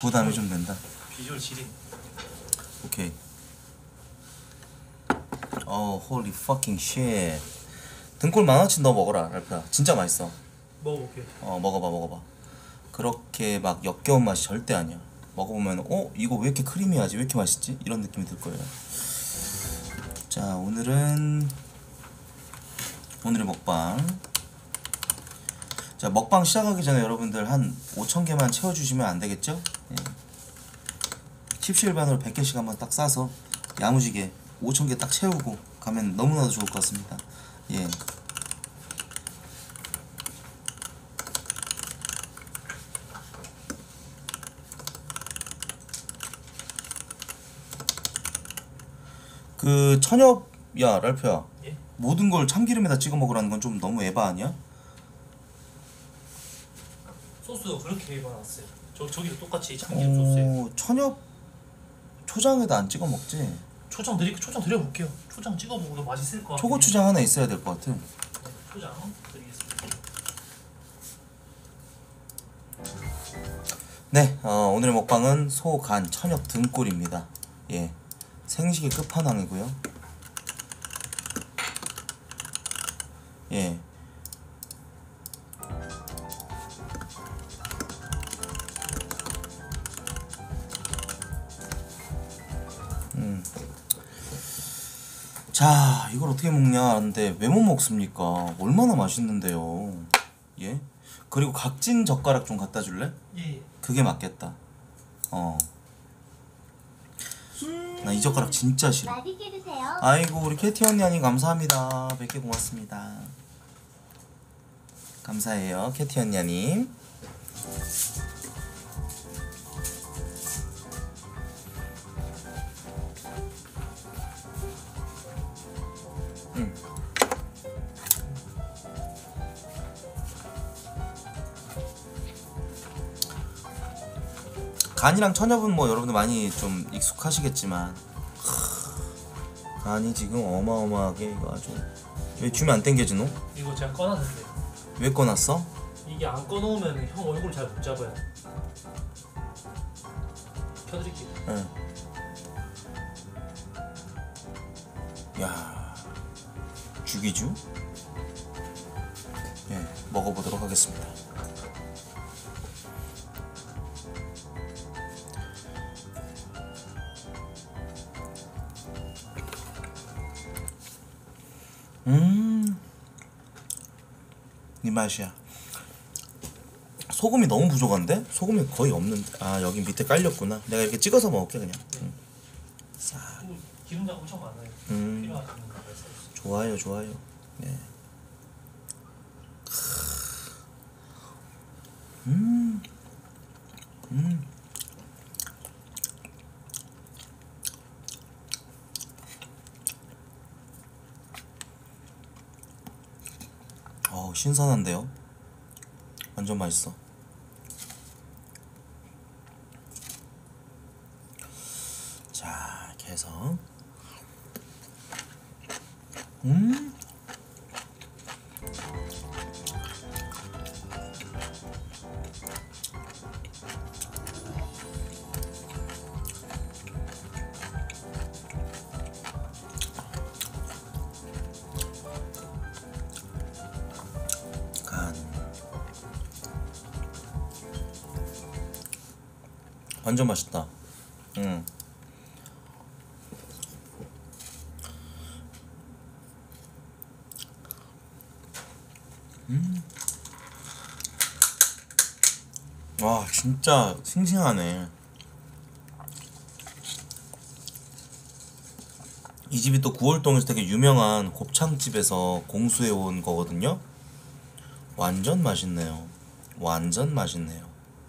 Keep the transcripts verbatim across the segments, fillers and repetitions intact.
부담이 좀 된다. 비주얼 지린. 오케이. 어, holy fucking shit. 등골 만원어치 넣어 먹어라, 랄프야. 진짜 맛있어. 먹어볼게. 어, 먹어봐, 먹어봐. 그렇게 막 역겨운 맛이 절대 아니야. 먹어보면, 어? 이거 왜 이렇게 크리미하지? 왜 이렇게 맛있지? 이런 느낌이 들 거예요. 자, 오늘은 오늘의 먹방. 자, 먹방 시작하기 전에 여러분들 한 오천 개만 채워주시면 안 되겠죠? 예. 십시일반으로 백 개씩 한번 딱 싸서 야무지게 오천 개 딱 채우고 가면 너무나도 좋을 것 같습니다. 예. 그 천엽, 야 랄프야. 예? 모든 걸 참기름에다 찍어 먹으라는 건 좀 너무 에바 아니야? 소스도 그렇게 해봐놨어요. 저 저기도 똑같이 참기름 소스에. 어, 천엽 초장에다 안 찍어 먹지? 초장 드리 초장 드려볼게요. 초장 찍어 먹어도 맛있을 것 같아요. 초고추장 하나 있어야 될 것 같아. 네, 초장 드리겠습니다. 네, 어, 오늘의 먹방은 소, 간, 천엽, 등골입니다. 예, 생식의 끝판왕이고요. 예. 음. 자, 이걸 어떻게 먹냐 하는데 왜 못 먹습니까? 얼마나 맛있는데요. 예? 그리고 각진 젓가락 좀 갖다 줄래? 예. 그게 맞겠다. 어. 나 이 젓가락 진짜 싫어. 맛있게 드세요. 아이고 우리 캐티 언니 아니 감사합니다. 백 개 고맙습니다. 감사해요 캐티 언니님. 응. 간이랑 천엽은 뭐 여러분들 많이 좀 익숙하시겠지만 하, 간이 지금 어마어마하게 이거 아주 왜 주면 안 땡겨지노? 이거 제가 꺼놨는데 왜 꺼놨어? 이게 안 꺼놓으면 형 얼굴 잘 못 잡아요. 켜드릴게요. 응. 야, 죽이죠? 예, 먹어보도록 하겠습니다. 음, 이 맛이야. 소금이 너무 부족한데? 소금이 거의 없는데. 아, 여기 밑에 깔렸구나. 내가 이렇게 찍어서 먹을게 그냥. 응. 싹. 그리고 기름장 엄청 많아요. 음. 필요하시면 말씀해주세요. 좋아요, 좋아요. 네. 음, 음. 어우, 신선한데요? 완전 맛있어. 자, 이렇게 해서 음. 간 완전 맛있다. 음. 음. 와, 진짜 싱싱하네. 이 집이 또 구월동에서 되게 유명한 곱창집에서 공수해온 거거든요. 완전 맛있네요. 완전 맛있네요.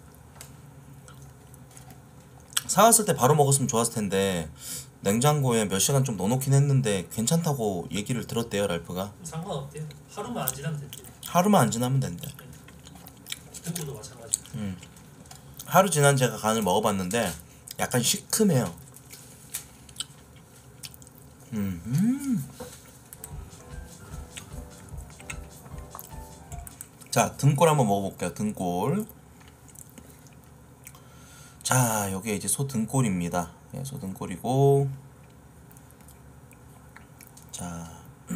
사왔을 때 바로 먹었으면 좋았을 텐데 냉장고에 몇 시간 좀 넣어놓긴 했는데 괜찮다고 얘기를 들었대요, 랄프가. 상관없대요. 하루만 안 지나면 된대요. 하루만 안 지나면 된대. 등구도 마찬가지. 음. 하루 지난 제가 간을 먹어봤는데 약간 시큼해요. 음. 음. 자, 등골 한번 먹어볼게요. 등골. 자, 여기 이제 소 등골입니다. 예, 소 등골이고, 자,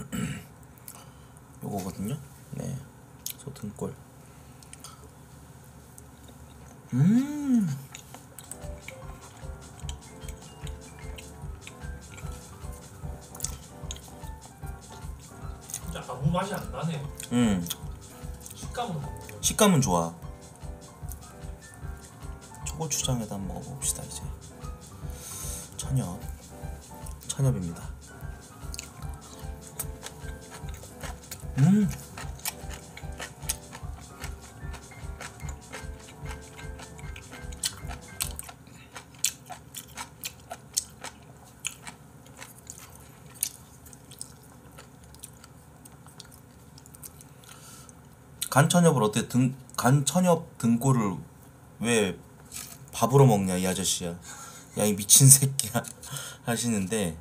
요거거든요. 네, 소 등골. 음, 진짜 아무 맛이 안 나네요. 음, 식감은 식감은 좋아. 초고추장에다 한번 먹어봅시다. 이제 천엽, 천엽입니다. 음, 간천엽을 어떻게 등 간천엽 등골을 왜 밥으로 먹냐 이 아저씨야. 야 이 미친 새끼야 하시는데,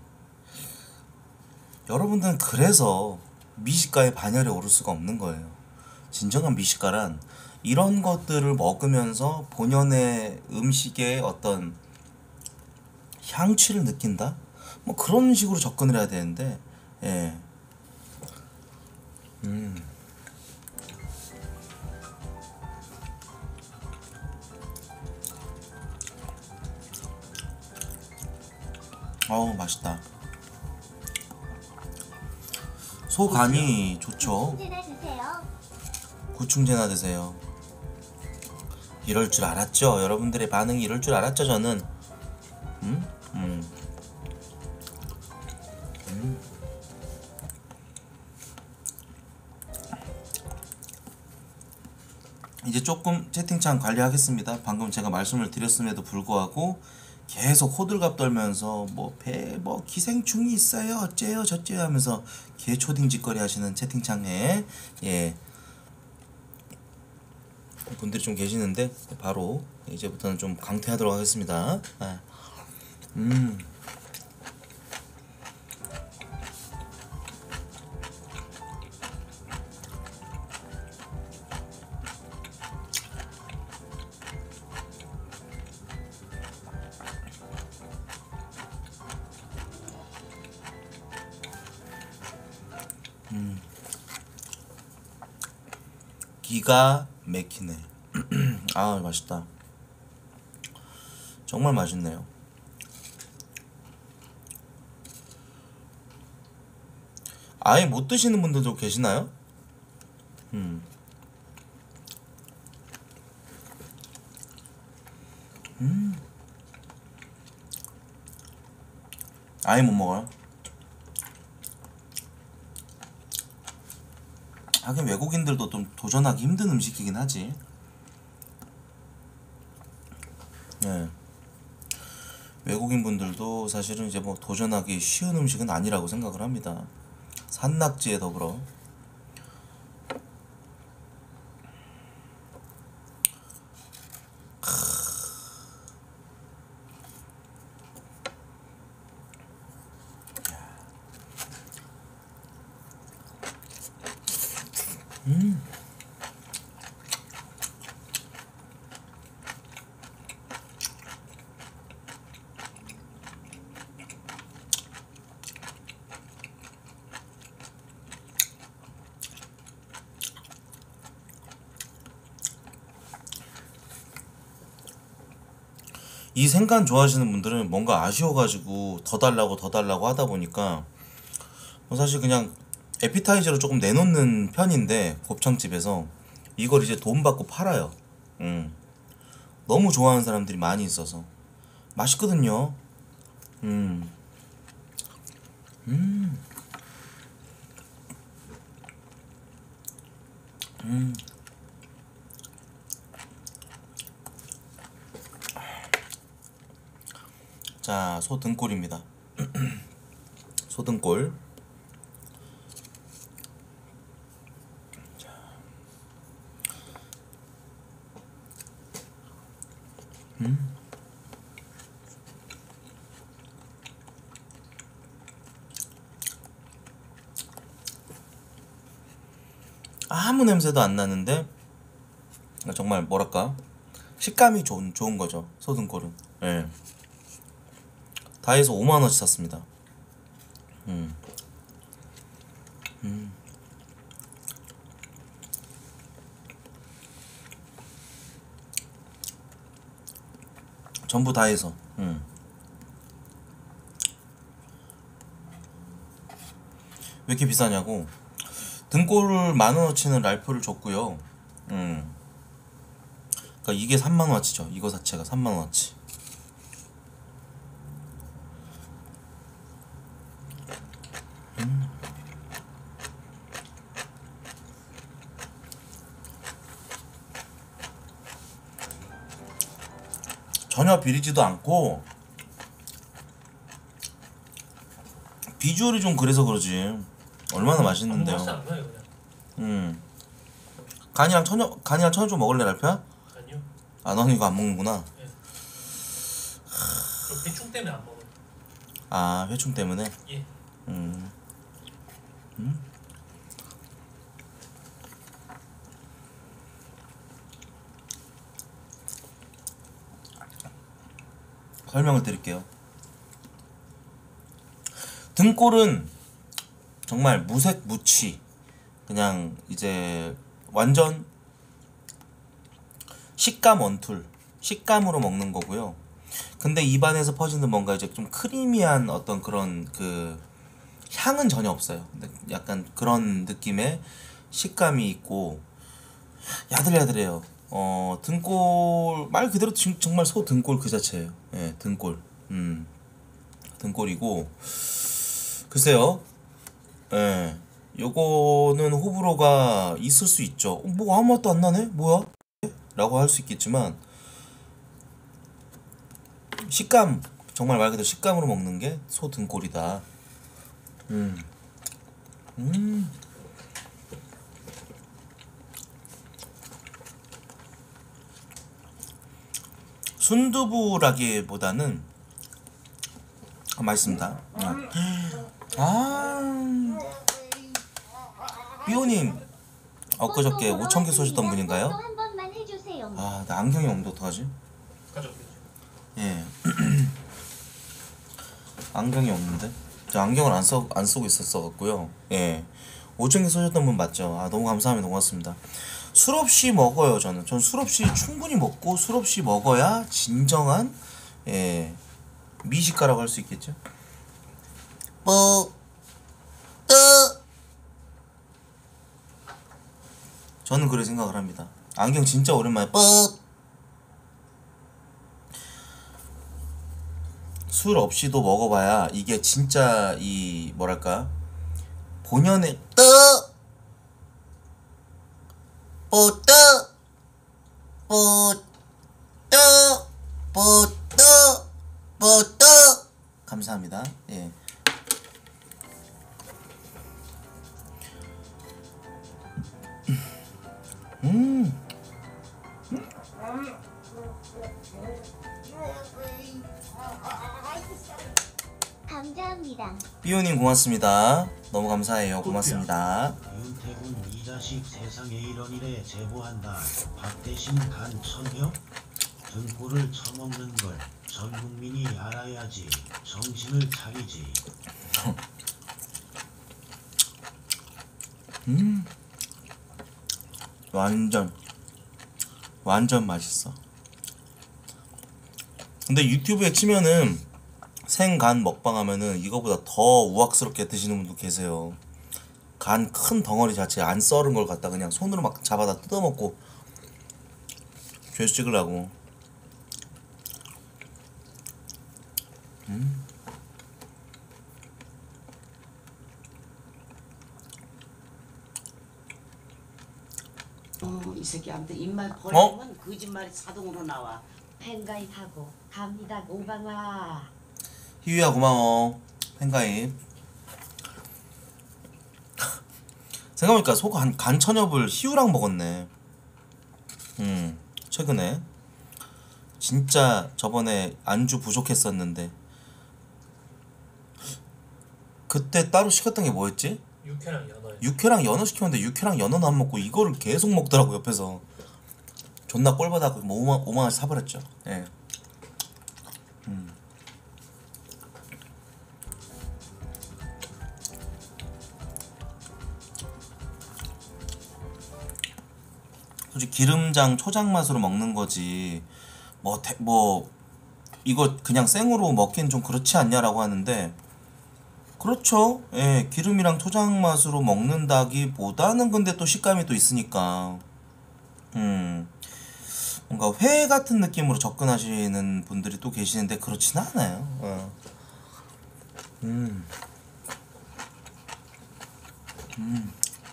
여러분들은 그래서 미식가의 반열에 오를 수가 없는 거예요. 진정한 미식가란 이런 것들을 먹으면서 본연의 음식의 어떤 향취를 느낀다? 뭐 그런 식으로 접근을 해야 되는데, 예. 음. 어우 맛있다. 소 간이 좋죠. 고충제나 드세요. 구충제나 드세요. 이럴 줄 알았죠. 여러분들의 반응이 이럴 줄 알았죠. 저는. 음? 음. 음. 이제 조금 채팅창 관리하겠습니다. 방금 제가 말씀을 드렸음에도 불구하고 계속 호들갑 떨면서 뭐 배 뭐 기생충이 있어요 어째요 저째요 하면서 개 초딩 짓거리 하시는 채팅창에 예 분들이 좀 계시는데, 바로 이제부터는 좀 강퇴하도록 하겠습니다. 아. 음. 음. 기가 막히네. 아 맛있다. 정말 맛있네요. 아예 못 드시는 분들도 계시나요? 음. 음. 아예 못 먹어요? 하긴 외국인들도 좀 도전하기 힘든 음식이긴 하지. 네. 외국인 분들도 사실은 이제 뭐 도전하기 쉬운 음식은 아니라고 생각을 합니다. 산낙지에 더불어. 음. 이 생간 좋아하시는 분들은 뭔가 아쉬워가지고 더 달라고 더 달라고 하다 보니까 뭐 사실 그냥 에피타이저로 조금 내놓는 편인데, 곱창집에서 이걸 이제 돈 받고 팔아요. 음. 너무 좋아하는 사람들이 많이 있어서 맛있거든요. 음. 음. 음. 자, 소 등골입니다. 소 등골. 음. 아무 냄새도 안 나는데 정말 뭐랄까 식감이 좋은 좋은 거죠. 소등골은. 예. 다해서 오만 원치 샀습니다. 음. 음. 전부 다 해서. 음. 왜 이렇게 비싸냐고. 등골을 만 원어치는 랄프를 줬고요. 음. 그러니까 이게 삼만 원어치죠. 이거 자체가 삼만 원어치. 음. 전혀 비리지도 않고 비주얼이 좀 그래서 그러지. 얼마나 맛있는데요. 아무 맛이 안 나요 그냥. 음. 간이랑 천여 간이랑 천여 좀 먹을래 랄프야? 아니요. 아 너는 이거 안 먹는구나. 예. 저 대충 때문에 안 먹어요. 아 회충 때문에. 예. 음. 음. 설명을 드릴게요. 등골은 정말 무색 무취, 그냥 이제 완전 식감 원툴, 식감으로 먹는 거고요. 근데 입안에서 퍼지는 뭔가 이제 좀 크리미한 어떤 그런 그 향은 전혀 없어요. 근데 약간 그런 느낌의 식감이 있고 야들야들해요. 어 등골 말 그대로 진- 정말 소 등골 그 자체예요. 예, 등골. 음, 등골이고 글쎄요. 예, 요거는 호불호가 있을 수 있죠. 어, 뭐 아무 맛도 안 나네? 뭐야? 라고 할 수 있겠지만 식감, 정말 말 그대로 식감으로 먹는 게 소 등골이다. 음, 음. 순두부라기보다는 아, 맛있습니다. 음. 아, 삐오님 엊그저께 오천 개 쏘셨던 분인가요? 한 번만 해주세요. 아, 나 안경이 없는데 어떡하지? 가져올게요. 예. 안경이 없는데? 저 안경을 안 써, 안 쓰고 있었어갖고요. 예. 오천 개 쏘셨던 분 맞죠? 아, 너무 감사합니다. 고맙습니다. 술 없이 먹어요, 저는. 전 술 없이 충분히 먹고 술 없이 먹어야 진정한, 예, 미식가라고 할 수 있겠죠? 뭐, 뜨! 저는 그렇게 생각을 합니다. 안경 진짜 오랜만에 뻑! 술 없이도 먹어봐야 이게 진짜 이 뭐랄까 본연의 뜨! 뽀뜨! 뽀뜨! 뽀뜨! 뽀뜨! 감사합니다. 예. 음. 감사합니다. 삐오님 고맙습니다. 너무 감사해요. 고맙습니다. 윤태군 이 자식 세상에 이런 일에 제보한다. 밥 대신 간 천여? 등골을 처먹는 걸 전 국민이 알아야지. 정신을 차리지. 음. 완전 완전 맛있어. 근데 유튜브에 치면은 생간 먹방 하면은 이거보다 더 우악스럽게 드시는 분도 계세요. 간 큰 덩어리 자체 안 썰은 걸 갖다 그냥 손으로 막 잡아다 뜯어먹고 죄수 찍으려고. 음. 어, 이 새끼한테 입만 벌리면 거짓말이 자동으로 나와. 팬가입하고 갑니다 오방아. 희유야 고마워. 팬가입. 생각해보니까 소가 한 간천엽을 희유랑 먹었네. 음, 최근에 진짜 저번에 안주 부족했었는데 그때 따로 시켰던 게 뭐였지? 육회랑 연어요. 육회랑 연어 시켰는데 육회랑 연어는 안 먹고 이거를 계속 먹더라고 옆에서. 존나 꼴받아고 뭐 오만 오만 원씩 사버렸죠. 예. 음. 솔직히 기름장 초장 맛으로 먹는 거지 뭐 대, 뭐 이거 그냥 생으로 먹긴 좀 그렇지 않냐라고 하는데 그렇죠. 예, 기름이랑 초장 맛으로 먹는다기보다는 근데 또 식감이 또 있으니까 음 뭔가 회 같은 느낌으로 접근하시는 분들이 또 계시는데 그렇진 않아요. 어. 음. 음.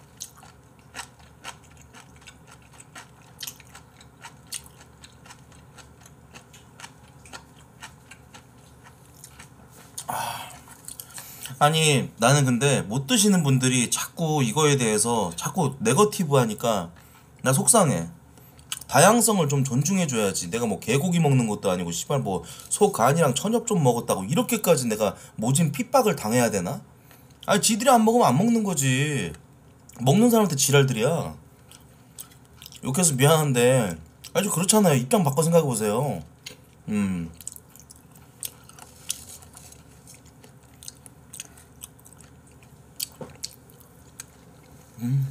아니 나는 근데 못 드시는 분들이 자꾸 이거에 대해서 자꾸 네거티브 하니까 나 속상해. 다양성을 좀 존중해줘야지. 내가 뭐 개고기 먹는 것도 아니고 씨발 뭐 소 간이랑 천엽 좀 먹었다고 이렇게까지 내가 모진 핍박을 당해야 되나? 아니 지들이 안 먹으면 안 먹는 거지. 먹는 사람한테 지랄들이야. 욕해서 미안한데 아주 그렇잖아요. 입장 바꿔 생각해보세요. 음. 음.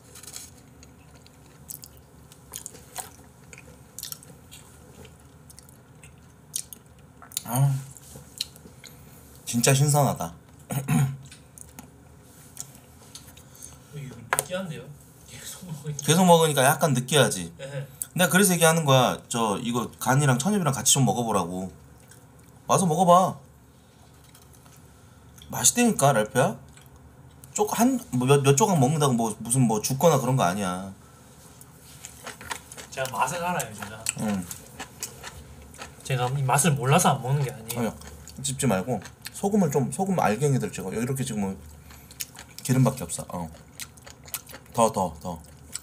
아, 진짜 신선하다. 이거 느끼한데요? 계속 먹으니까. 계속 먹으니까 약간 느끼하지. 예. 내가 그래서 얘기하는 거야. 저 이거 간이랑 천엽이랑 같이 좀 먹어보라고. 와서 먹어봐. 맛있다니까 랄프야. 쪽한몇 몇 조각 먹는다고 뭐 무슨 뭐 죽거나 그런 거 아니야. 제가 맛을 알아요, 진짜. 응. 제가 이 맛을 몰라서 안 먹는 게 아니에요. 아니야. 찝지 말고 소금을 좀 소금 알갱이들 찍어. 이렇게 지금 뭐 기름밖에 없어. 어. 더 더 더.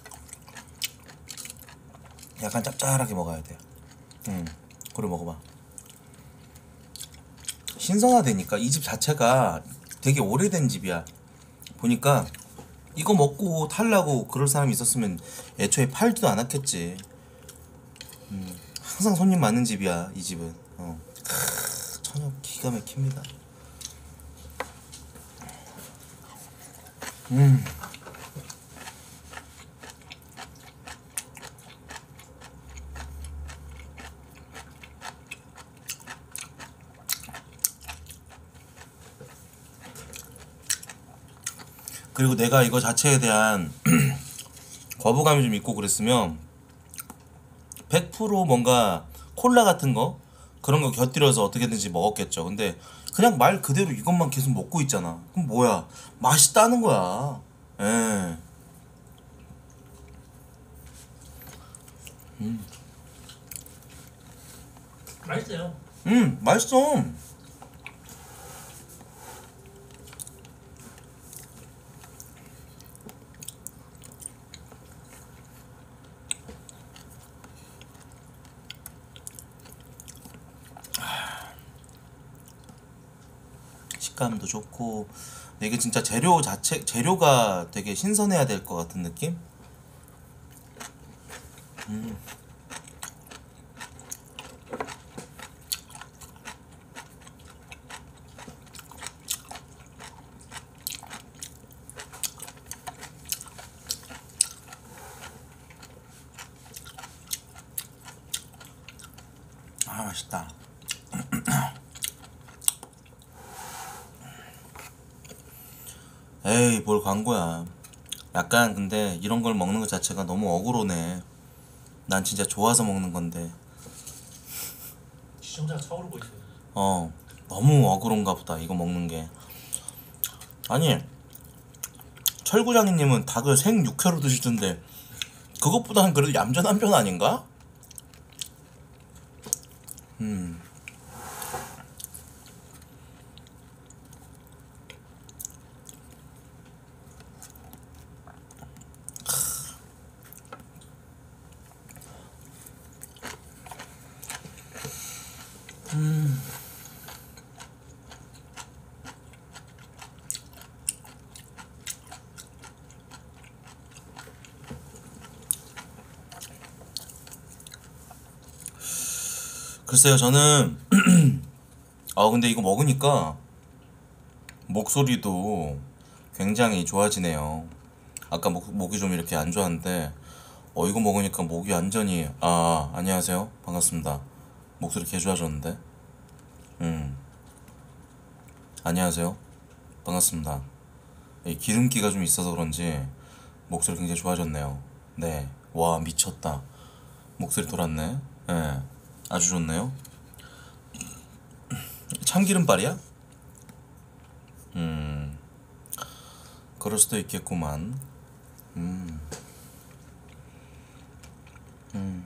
약간 짭짤하게 먹어야 돼. 응. 그래 먹어봐. 신선하다니까. 이 집 자체가 되게 오래된 집이야. 보니까 이거 먹고 탈라고 그럴 사람이 있었으면 애초에 팔지도 않았겠지. 음, 항상 손님 많은 집이야 이 집은. 어. 크, 천엽 기가 막힙니다. 음. 그리고 내가 이거 자체에 대한 거부감이 좀 있고 그랬으면 백 퍼센트 뭔가 콜라 같은 거 그런 거 곁들여서 어떻게든지 먹었겠죠. 근데 그냥 말 그대로 이것만 계속 먹고 있잖아. 그럼 뭐야? 맛있다는 거야. 예. 음. 맛있어요. 음, 맛있어. 식감도 좋고. 근데 이게 진짜 재료 자체 재료가 되게 신선해야 될 것 같은 느낌? 음. 아 맛있다. 에이 뭘 광고야. 약간 근데 이런 걸 먹는 것 자체가 너무 억울하네. 난 진짜 좋아서 먹는 건데. 시청자가 차오르고 있어요. 어 너무 억울한가 보다 이거 먹는 게. 아니 철구장이님은 닭을 생 육회로 드시던데 그것보다는 그래도 얌전한 편 아닌가? 음. 음. 글쎄요, 저는 아 근데 이거 먹으니까 목소리도 굉장히 좋아지네요. 아까 목, 목이 좀 이렇게 안 좋았는데 어 이거 먹으니까 목이 완전히 아 안녕하세요 반갑습니다. 목소리 개 좋아졌는데. 음 안녕하세요 반갑습니다. 이 기름기가 좀 있어서 그런지 목소리 굉장히 좋아졌네요. 네, 와 미쳤다. 목소리 돌았네. 네, 아주 좋네요. 참기름발이야? 음 그럴 수도 있겠구만. 음 음.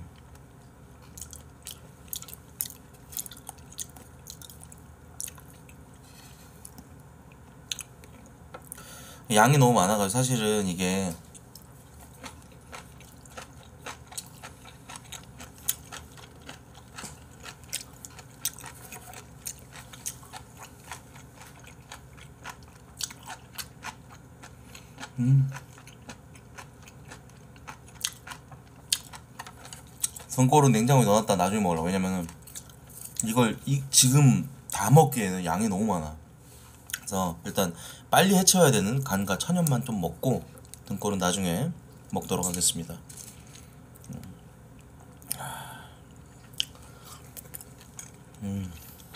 양이 너무 많아가지고 사실은 이게 음 등골은 냉장고에 넣어놨다 나중에 먹으라. 왜냐면은 이걸 이 지금 다 먹기에는 양이 너무 많아. 그래서 일단 빨리 해쳐야 되는 간과 천연만 좀 먹고 등골은 나중에 먹도록 하겠습니다. 음.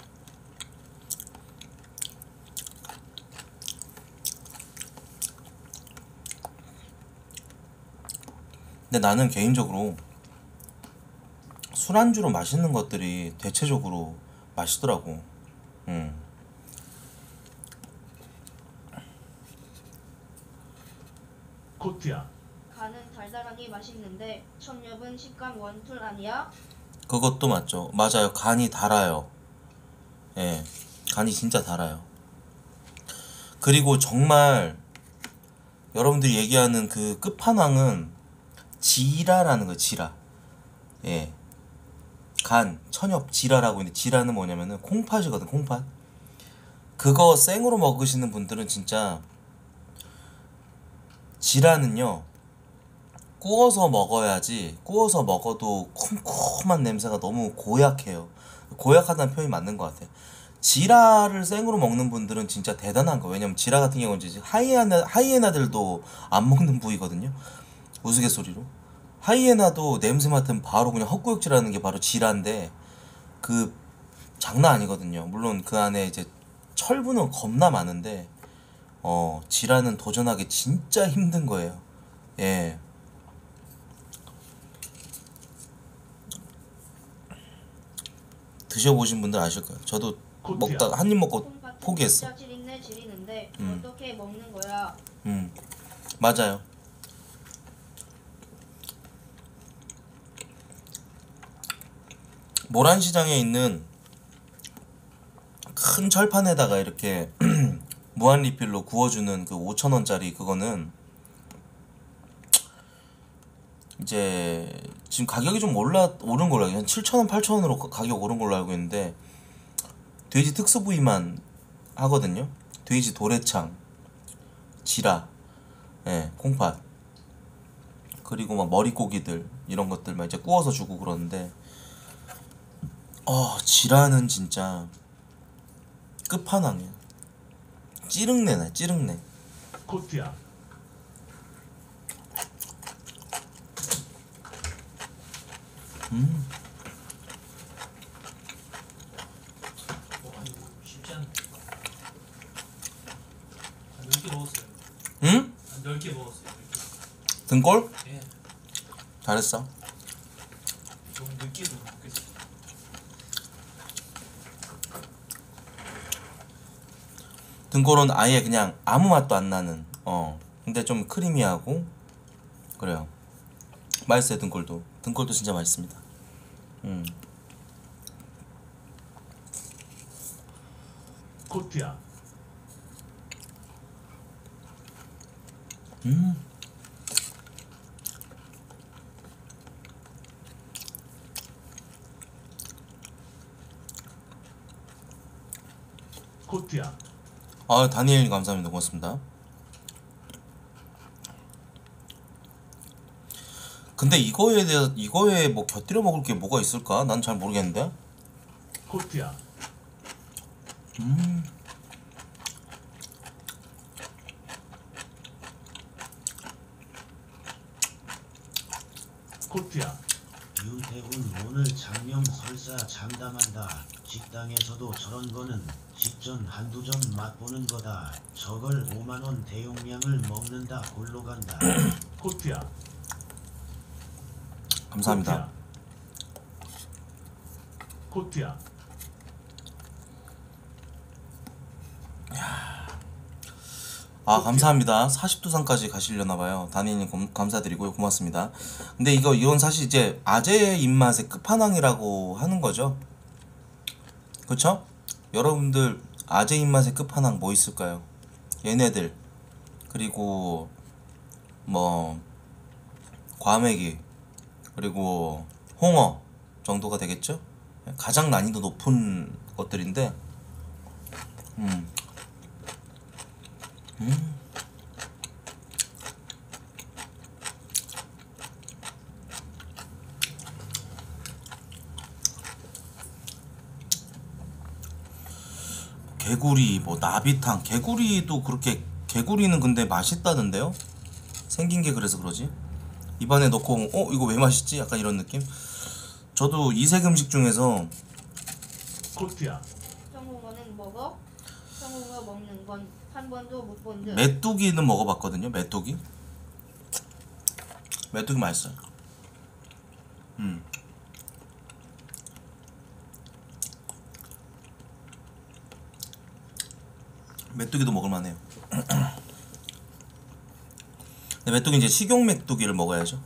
근데 나는 개인적으로 술안주로 맛있는 것들이 대체적으로 맛있더라고. 음. 코트야. 간은 달달하니 맛있는데 첨엽은 식감 원툴 아니야? 그것도 맞죠. 맞아요. 간이 달아요. 예, 간이 진짜 달아요. 그리고 정말 여러분들이 얘기하는 그 끝판왕은 지라라는 거예요. 지라. 예, 간, 천엽, 지라라고 있는데 지라는 뭐냐면은 콩팥이거든. 콩팥. 그거 생으로 먹으시는 분들은 진짜 지라는요 구워서 먹어야지. 구워서 먹어도 쿰쿰한 냄새가 너무 고약해요. 고약하다는 표현이 맞는 것 같아요. 지라를 생으로 먹는 분들은 진짜 대단한 거예요. 왜냐면 지라 같은 경우는 이제 하이에나, 하이에나들도 안 먹는 부위거든요. 우스갯소리로 하이에나도 냄새 맡으면 바로 그냥 헛구역질하는 게 바로 지라인데 그 장난 아니거든요. 물론 그 안에 이제 철분은 겁나 많은데 어 지라는 도전하기 진짜 힘든 거예요. 예. 드셔보신 분들 아실 거예요. 저도 먹다가 한 입 먹고 콩팥은 포기했어. 진짜 지린내 지리는데 음. 어떻게 먹는 거야? 음 맞아요. 모란시장에 있는 큰 철판에다가 이렇게 무한 리필로 구워주는 그 오천 원짜리 그거는 이제 지금 가격이 좀 올라 오른 걸로 알고 한 칠천 원, 팔천 원으로 가격 오른 걸로 알고 있는데 돼지 특수 부위만 하거든요. 돼지 도래창, 지라, 예, 콩팥, 그리고 막 머리고기들 이런 것들 막 이제 구워서 주고 그러는데 어 지라는 진짜 끝판왕이야. 찌릉내네 찌릉내. 코트야. 음 뭐 아니 쉽지 않네. 한 열 개 먹었어요. 응? 한 열 개 먹었어요. 열 등골? 개. 예. 잘했어. 좀 늦게 좀 먹겠어요. 등골은 아예 그냥 아무 맛도 안 나는 어 근데 좀 크리미하고 그래요. 맛있어요. 등골도 등골도 진짜 맛있습니다. 음. 코트야. 음. 코트야. 아 다니엘님 감사합니다. 고맙습니다. 근데 이거에 대해 이거에 뭐 곁들여 먹을 게 뭐가 있을까? 난 잘 모르겠는데. 코트야. 음. 코트야. 윤태훈 오늘 장명 설사 장담한다. 식당에서도 저런 거는 식전 한두 점 맛보는 거다. 저걸 오만 원 대용량을 먹는다 골로 간다. 코트야. 감사합니다. 코트야. 아 감사합니다. 사십 두상까지 가시려나봐요. 다니님 감- 감사드리고요. 고맙습니다. 근데 이거 이건 사실 이제 아재의 입맛의 끝판왕이라고 하는 거죠. 그쵸? 여러분들 아재 입맛의 끝판왕 뭐 있을까요? 얘네들 그리고 뭐 과메기 그리고 홍어 정도가 되겠죠? 가장 난이도 높은 것들인데 음. 음. 개구리 뭐 나비탕 개구리도 그렇게 개구리는 근데 맛있다던데요? 생긴 게 그래서 그러지? 입안에 넣고 어 이거 왜 맛있지? 약간 이런 느낌? 저도 이색 음식 중에서 코트야. 청홍어는 먹어? 청홍어 먹는 건 한 번도 못 본 듯. 메뚜기는 먹어봤거든요. 메뚜기 메뚜기 맛있어요. 음. 메뚜기도 먹을만해요. 근데 메뚜기 이제 식용 메뚜기를 먹어야죠.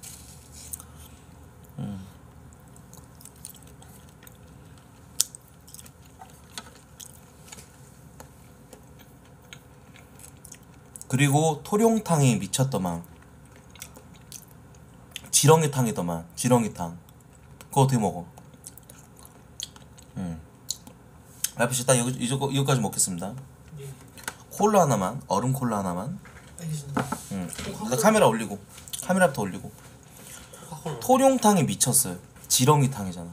음. 그리고 토룡탕이 미쳤더만. 지렁이탕이더만. 지렁이탕. 그거 어떻게 먹어? 음. 라피씨 딱 이거, 이거, 이거까지 먹겠습니다. 예. 콜라 하나만. 얼음 콜라 하나만. 알겠습니다. 음. 일단 카메라 올리고. 카메라부터 올리고. 코카콜라. 토룡탕이 미쳤어요. 지렁이탕이잖아.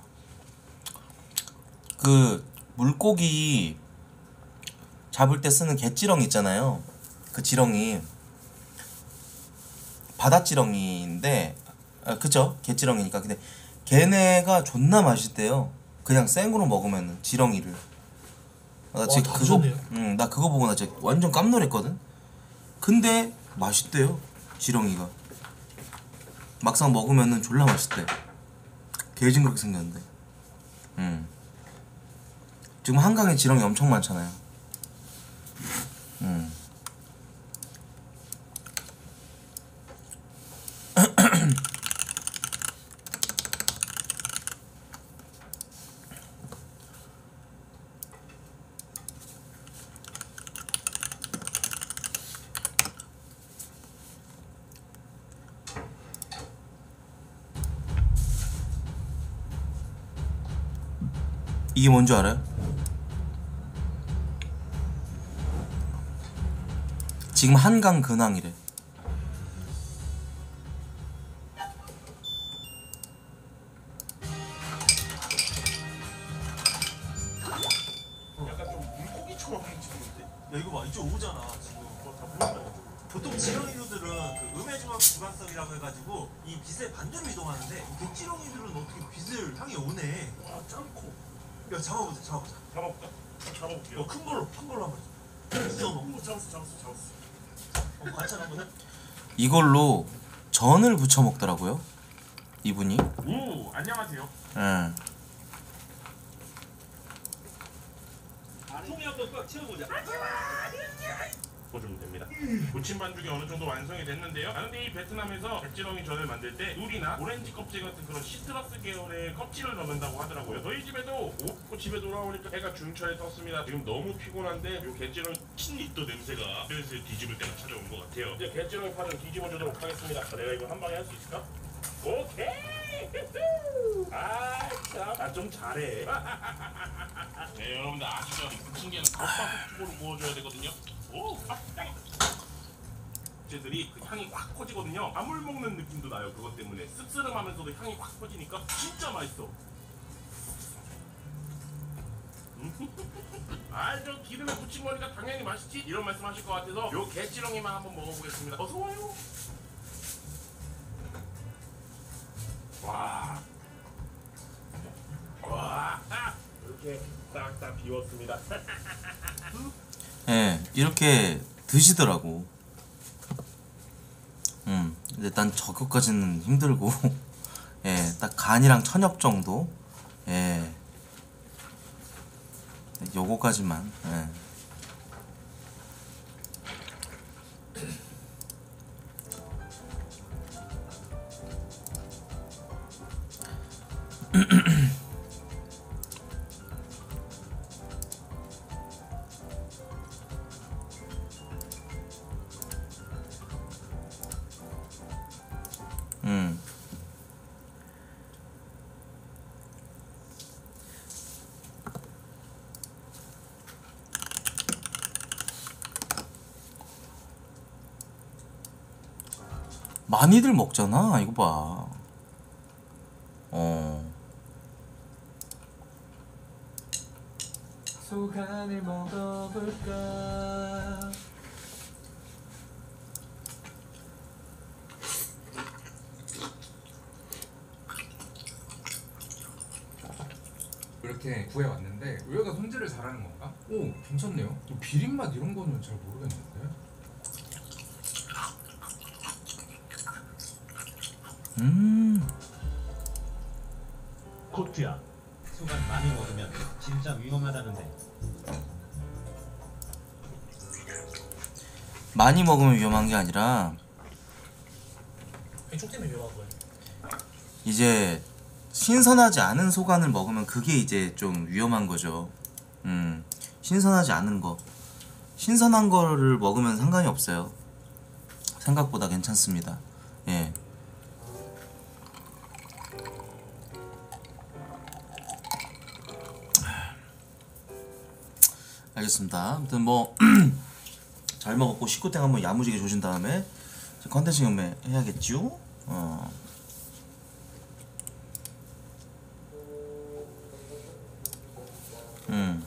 그 물고기 잡을 때 쓰는 갯지렁이 있잖아요. 그 지렁이 바닷지렁이인데 아, 그쵸? 갯지렁이니까. 근데 걔네가 존나 맛있대요. 그냥 생으로 먹으면 지렁이를. 나 와, 지금 다 그거 드셨네요. 응, 나 그거 보고 나 진짜 완전 깜놀했거든. 근데 맛있대요. 지렁이가 막상 먹으면은 졸라 맛있대. 개징그럽게 생겼는데. 음. 지금 한강에 지렁이 엄청 많잖아요. 음. 이게 뭔 줄 알아요? 지금 한강 근황이래. 약간 좀 물고기처럼 찍는데? 야 이거 봐 이쪽 오잖아 지금 그거 다 보이잖아. 보통 지렁이들은 그 음해중앙 주관성이라고 해가지고 이 빛의 반대로 이동하는데 이 갯지렁이들은 어떻게 빛을 향해 오네. 와 짱코. 야 잡아보자 잡아보자. 잡아볼까? 잡아볼게요. 어, 큰 걸로 큰 걸로 한번 있어 너. 오, 잡았어, 잡았어, 잡았어. 어, 관찰 한번 해. 이걸로 전을 부쳐 먹더라고요. 이분이. 오, 안녕하세요. 예. 통이 한번 꽉 채워보자. 보시면 됩니다. 부침 반죽이 어느 정도 완성이 됐는데요. 아, 근데 이 베트남에서 백지렁이 전을 만들 때 룰이나 오렌지 껍질 같은 그런 시트러스 계열의 껍질을 넣는다고 하더라고요. 저희 집에도 오고 집에 돌아오니까 해가 중천에 떴습니다. 지금 너무 피곤한데 요 갯지렁이 킨립도 냄새가 슬슬 뒤집을 때가 찾아온 것 같아요. 이제 갯지렁이 파는 뒤집어주도록 하겠습니다. 내가 이거 한 방에 할 수 있을까? 오케이! 아, 참, 나좀 잘해. 네, 여러분들 아시죠? 부침개는 겉바속촉으로 구워줘야 되거든요. 오, 아, 짱이다. 쟤들이 그 향이 확 퍼지거든요. 나물 먹는 느낌도 나요. 그것 때문에 씁쓸하면서도 향이 확 퍼지니까 진짜 맛있어. 아저 기름에 부친 거니까 당연히 맛있지 이런 말씀하실 것 같아서 요 게찌렁이만 한번 먹어보겠습니다. 어서 와요. 와, 와, 아, 이렇게 싹싹 비웠습니다. 예, 이렇게 드시더라고. 음, 근데 난 저거까지는 힘들고, 예, 딱 간이랑 천엽 정도, 예, 요거까지만, 예. 음. 많이들 먹잖아. 이거 봐. 어. 소간을 먹어볼까? 이렇게 구해왔는데 우리가 손질을 잘하는 건가? 오, 괜찮네요. 뭐 비린맛 이런 거는 잘 모르겠는데. 음. 코트야. 수간 많이 먹으면 진짜 위험하다는데. 많이 먹으면 위험한 게 아니라 회충 때문에 위험한 거예요. 이제 신선하지 않은 소간을 먹으면 그게 이제 좀 위험한 거죠. 음, 신선하지 않은 거. 신선한 거를 먹으면 상관이 없어요. 생각보다 괜찮습니다. 예. 알겠습니다. 아무튼 뭐 잘 먹었고 식구땡 한번 야무지게 조신 다음에 컨텐츠 경매 해야겠죠? 어. 음.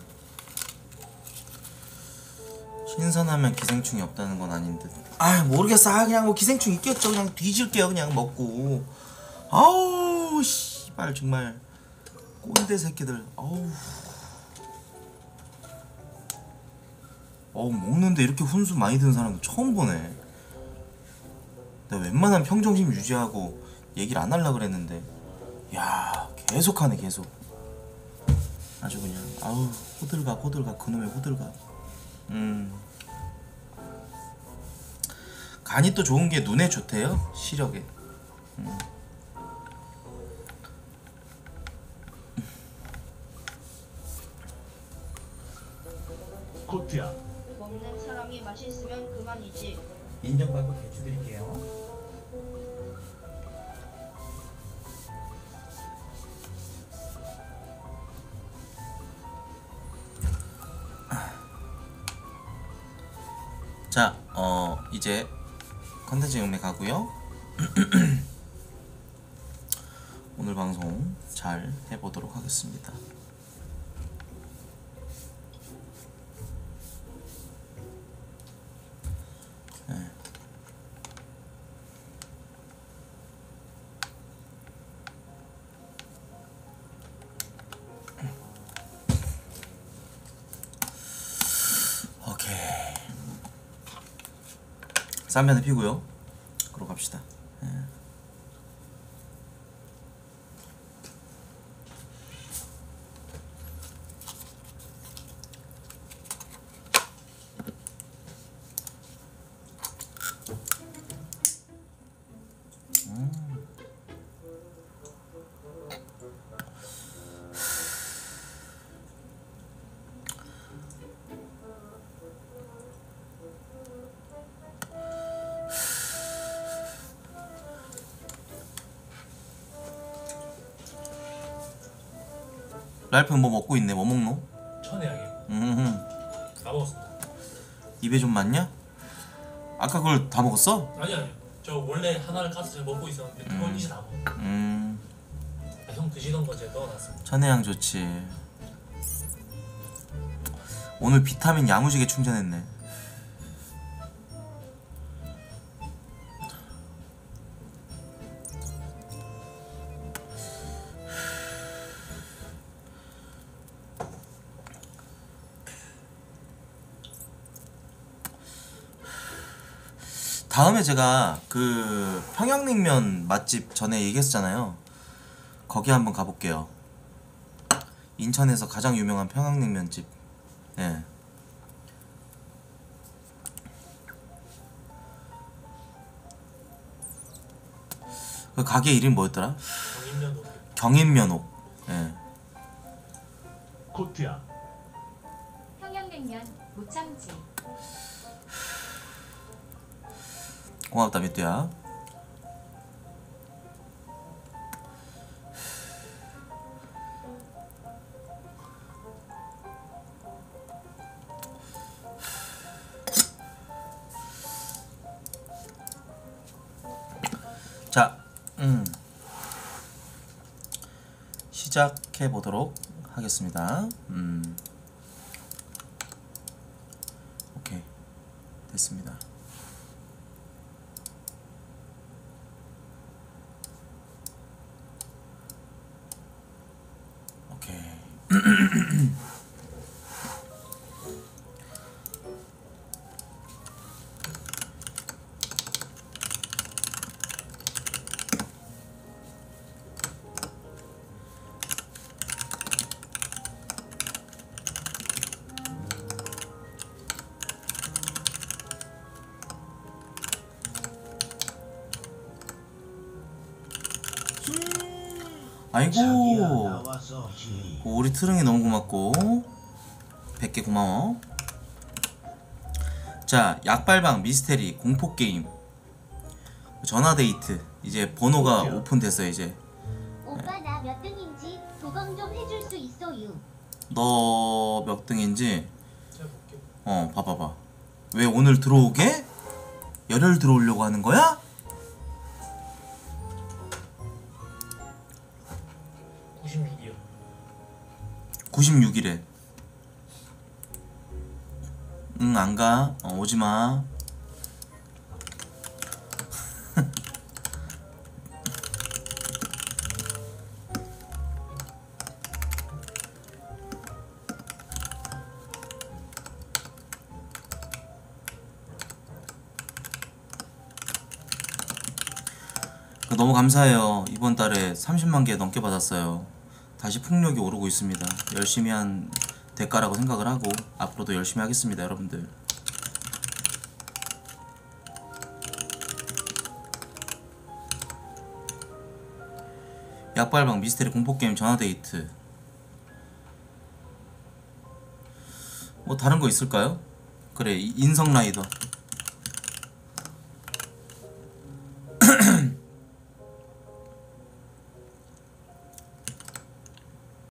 신선하면 기생충이 없다는 건 아닌 듯. 아 모르겠어. 아, 그냥 뭐 기생충 있겠죠. 그냥 뒤질게요. 그냥 먹고. 아우 씨발 정말 꼰대 새끼들. 아우. 어우 먹는데 이렇게 훈수 많이 드는 사람 처음 보네. 내가 웬만하면 평정심 유지하고 얘기를 안 하려고 그랬는데 야 계속하네 계속. 아주 그냥 아우 호들갑 호들갑 그놈의 호들갑. 음 간이 또 좋은 게 눈에 좋대요. 시력에. 음. 코트야. 먹는 사람이 맛있으면 그만이지. 인정받고 개추 드릴게요. 자, 어 이제 컨텐츠 경매 가고요. 오늘 방송 잘 해보도록 하겠습니다. 네. 오케이. 쌈 한대 피고요. 그러고 갑시다. 네. 랄프 뭐 먹고 있네. 뭐 먹노? 천혜향이요. 음, 다 먹었습니다. 입에 좀 맞냐? 아까 그걸 다 먹었어? 아니 아니요. 저 원래 하나를 가서 제가 먹고 있었는데 그건 이제 다 먹어. 음, 아, 형 드시던 거 제가 넣어놨습니다. 천혜향 좋지. 오늘 비타민 야무지게 충전했네. 다음에 제가 그 평양냉면 맛집 전에 얘기했잖아요. 거기 한번 가볼게요. 인천에서 가장 유명한 평양냉면집. 예. 그 가게 이름 뭐였더라? 경인면옥. 경인면옥. 예. 코트야. 평양냉면 무창지. 고맙다 미뚜야. 자, 음. 시작해 보도록 하겠습니다. 음. 오케이. 됐습니다. 오케이. 자기야 아이고 나와서 히. 우리 트릉이 너무 고맙고 백 개 고마워. 자, 약발방 미스테리 공포게임 전화데이트 이제 번호가 오픈됐어요. 이제 오빠 나 몇 등인지 도강 좀 해줄 수 있어요. 너 몇 등인지 제가 볼게요. 어 봐봐봐. 왜 오늘 들어오게? 열혈 들어오려고 하는 거야? 구십육이요. 구십육이래. 응 안가. 어, 오지마. 너무 감사해요. 이번 달에 삼십만 개 넘게 받았어요. 다시 풍력이 오르고 있습니다. 열심히 한 대가라고 생각을 하고 앞으로도 열심히 하겠습니다, 여러분들. 약발방 미스테리 공포게임 전화데이트 뭐 다른 거 있을까요? 그래 인성라이더